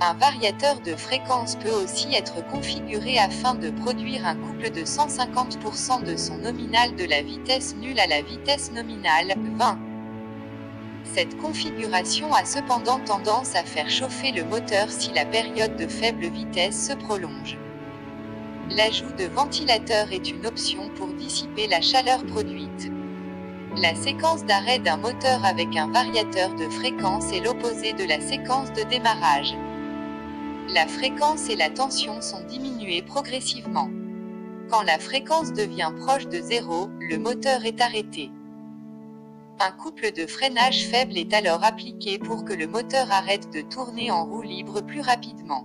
Un variateur de fréquence peut aussi être configuré afin de produire un couple de 150% de son nominal de la vitesse nulle à la vitesse nominale, 20. Cette configuration a cependant tendance à faire chauffer le moteur si la période de faible vitesse se prolonge. L'ajout de ventilateur est une option pour dissiper la chaleur produite. La séquence d'arrêt d'un moteur avec un variateur de fréquence est l'opposé de la séquence de démarrage. La fréquence et la tension sont diminuées progressivement. Quand la fréquence devient proche de 0, le moteur est arrêté. Un couple de freinage faible est alors appliqué pour que le moteur arrête de tourner en roue libre plus rapidement.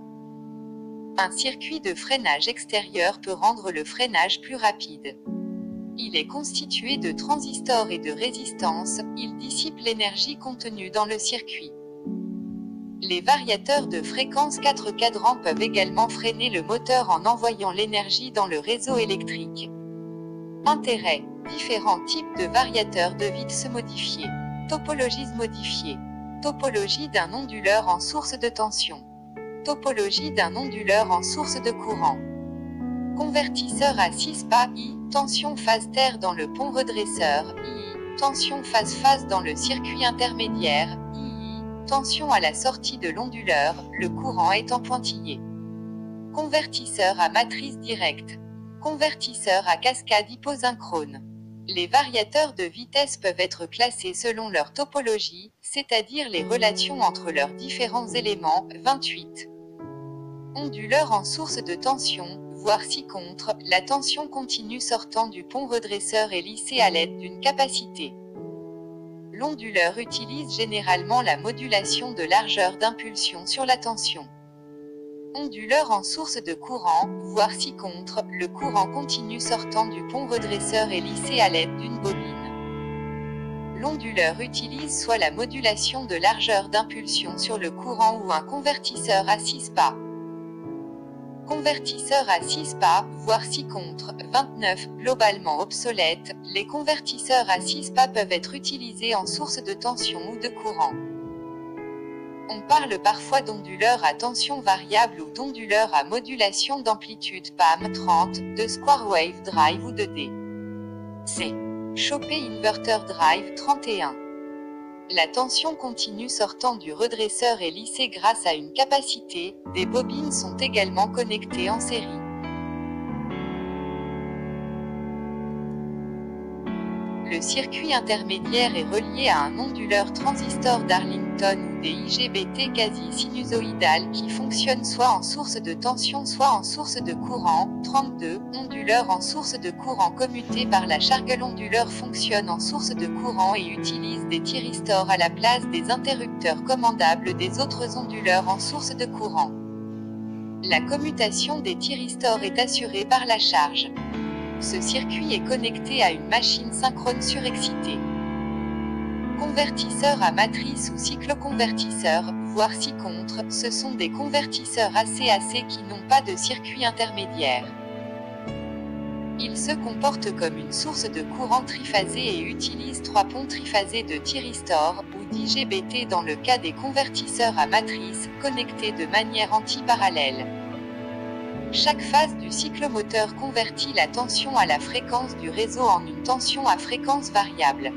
Un circuit de freinage extérieur peut rendre le freinage plus rapide. Il est constitué de transistors et de résistances, il dissipe l'énergie contenue dans le circuit. Les variateurs de fréquence 4 cadrans peuvent également freiner le moteur en envoyant l'énergie dans le réseau électrique. Intérêt: différents types de variateurs de Vitesse modifiés. Topologies modifiées. Topologie d'un onduleur en source de tension. Topologie d'un onduleur en source de courant. Convertisseur à 6 pas I, tension phase terre dans le pont redresseur, I, tension phase dans le circuit intermédiaire, I, tension à la sortie de l'onduleur, le courant étant pointillé. Convertisseur à matrice directe. Convertisseur à cascade hyposynchrone. Les variateurs de vitesse peuvent être classés selon leur topologie, c'est-à-dire les relations entre leurs différents éléments. 28. Onduleur en source de tension, voire si contre, la tension continue sortant du pont redresseur est lissée à l'aide d'une capacité. L'onduleur utilise généralement la modulation de largeur d'impulsion sur la tension. Onduleur en source de courant, voire si contre, le courant continu sortant du pont redresseur est lissé à l'aide d'une bobine. L'onduleur utilise soit la modulation de largeur d'impulsion sur le courant ou un convertisseur à 6 pas. Convertisseur à 6 pas, voire si contre, 29, globalement obsolète, les convertisseurs à 6 pas peuvent être utilisés en source de tension ou de courant. On parle parfois d'onduleur à tension variable ou d'onduleur à modulation d'amplitude PAM 30, de Square Wave Drive ou de D. C. Chopé Inverter Drive 31. La tension continue sortant du redresseur est lissée grâce à une capacité, des bobines sont également connectées en série. Le circuit intermédiaire est relié à un onduleur transistor d'Arlington ou des IGBT quasi-sinusoïdales qui fonctionnent soit en source de tension soit en source de courant. 32. Onduleur en source de courant commuté par la charge. L'onduleur fonctionne en source de courant et utilise des thyristors à la place des interrupteurs commandables des autres onduleurs en source de courant. La commutation des thyristors est assurée par la charge. Ce circuit est connecté à une machine synchrone surexcitée. Convertisseurs à matrice ou cycloconvertisseurs, voire si contre, ce sont des convertisseurs AC-AC qui n'ont pas de circuit intermédiaire. Ils se comportent comme une source de courant triphasé et utilisent 3 ponts triphasés de thyristors, ou d'IGBT dans le cas des convertisseurs à matrice, connectés de manière antiparallèle. Chaque phase du cyclomoteur convertit la tension à la fréquence du réseau en une tension à fréquence variable.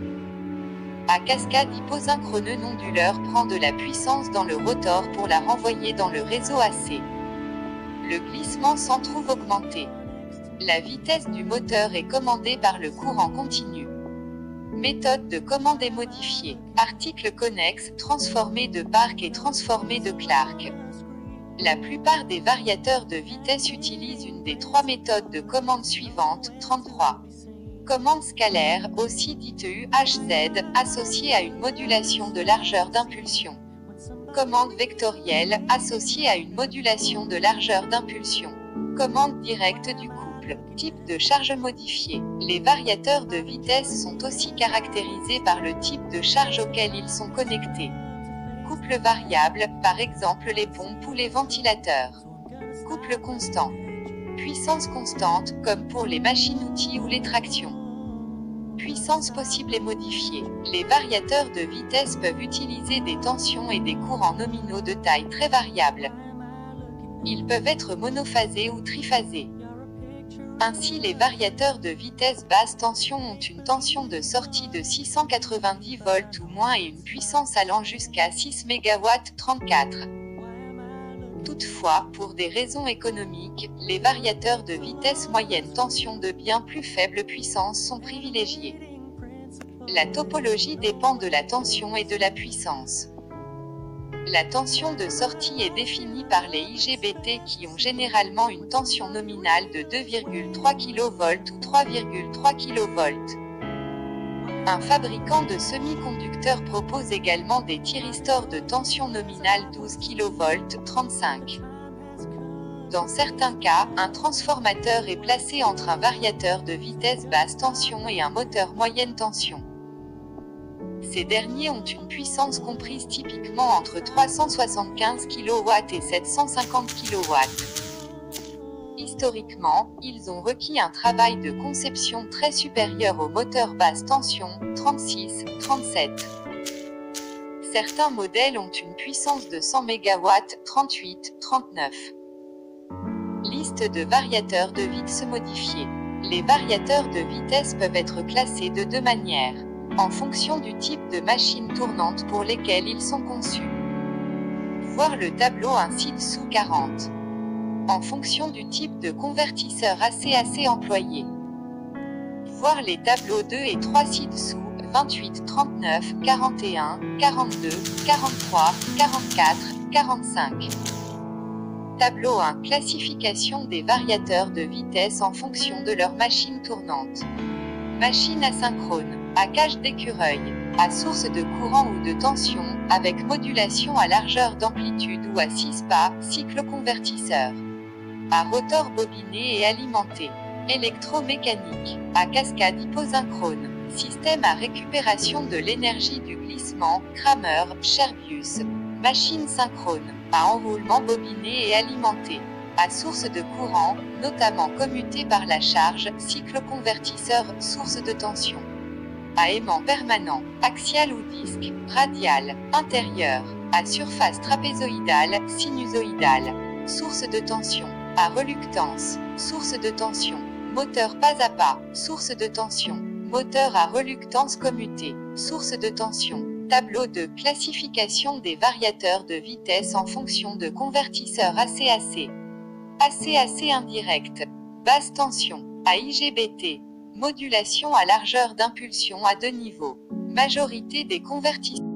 À cascade hyposynchrone, l'onduleur prend de la puissance dans le rotor pour la renvoyer dans le réseau AC. Le glissement s'en trouve augmenté. La vitesse du moteur est commandée par le courant continu. Méthode de commande est modifiée. Article connexe, transformé de Park et transformé de Clark. La plupart des variateurs de vitesse utilisent une des 3 méthodes de commande suivantes. 33. Commande scalaire, aussi dite UHZ, associée à une modulation de largeur d'impulsion. Commande vectorielle, associée à une modulation de largeur d'impulsion. Commande directe du couple. Type de charge modifiée. Les variateurs de vitesse sont aussi caractérisés par le type de charge auquel ils sont connectés. Couple variable, par exemple les pompes ou les ventilateurs. Couple constant. Puissance constante, comme pour les machines-outils ou les tractions. Puissance possible et modifiée. Les variateurs de vitesse peuvent utiliser des tensions et des courants nominaux de taille très variable. Ils peuvent être monophasés ou triphasés. Ainsi, les variateurs de vitesse basse tension ont une tension de sortie de 690 volts ou moins et une puissance allant jusqu'à 6 MW 34. Toutefois, pour des raisons économiques, les variateurs de vitesse moyenne tension de bien plus faible puissance sont privilégiés. La topologie dépend de la tension et de la puissance. La tension de sortie est définie par les IGBT qui ont généralement une tension nominale de 2,3 kV ou 3,3 kV. Un fabricant de semi-conducteurs propose également des thyristors de tension nominale 12 kV 35. Dans certains cas, un transformateur est placé entre un variateur de vitesse basse tension et un moteur moyenne tension. Ces derniers ont une puissance comprise typiquement entre 375 kW et 750 kW. Historiquement, ils ont requis un travail de conception très supérieur aux moteurs basse tension, 36, 37. Certains modèles ont une puissance de 100 MW, 38, 39. Liste de variateurs de vitesse modifiés. Les variateurs de vitesse peuvent être classés de deux manières, en fonction du type de machine tournante pour lesquelles ils sont conçus. Voir le tableau ci-dessous 40. En fonction du type de convertisseur AC/AC employé. Voir les tableaux 2 et 3 ci-dessous, 28, 39, 41, 42, 43, 44, 45. Tableau 1. Classification des variateurs de vitesse en fonction de leur machine tournante. Machine asynchrone, à cage d'écureuil, à source de courant ou de tension, avec modulation à largeur d'amplitude ou à 6 pas, cycloconvertisseur. À rotor bobiné et alimenté. Électromécanique, à cascade hyposynchrone. Système à récupération de l'énergie du glissement, Kramer, Cherbius. Machine synchrone, à enroulement bobiné et alimenté. À source de courant, notamment commuté par la charge, cycloconvertisseur, source de tension. À aimant permanent, axial ou disque, radial, intérieur, à surface trapézoïdale, sinusoïdale. Source de tension. À reluctance, source de tension. Moteur pas à pas, source de tension. Moteur à reluctance commutée, source de tension. Tableau de classification des variateurs de vitesse en fonction de convertisseurs AC/AC. AC/AC indirect. Basse tension, à IGBT. Modulation à largeur d'impulsion à deux niveaux. Majorité des convertisseurs.